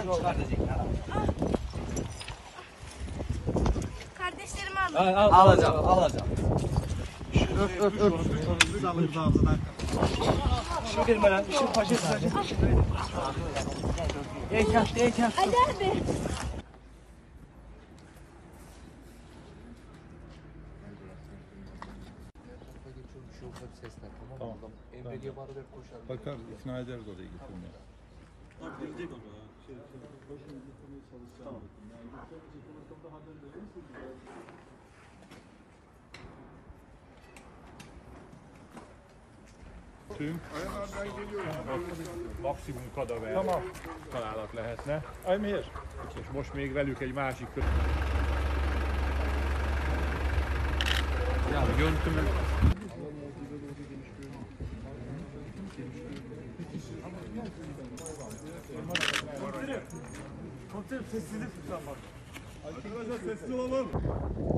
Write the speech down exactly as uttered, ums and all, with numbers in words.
Kardeşlerimi alın. Al, al, alacağım, alacağım. Öp, öp, öp. Şu bir bana, şu paşa tutacak. Eyken, eyken. Ali abi. Tamam. Bakar, ikna ederiz oraya getirmeye. Tamam. Tüm. Maximum kadaver Tamam. találat lehetne. I'm here. És most még velük egy másik kö... Ya görüntümü. Komiserim sessizlik lütfen bak. Arkadaşlar sessiz olalım.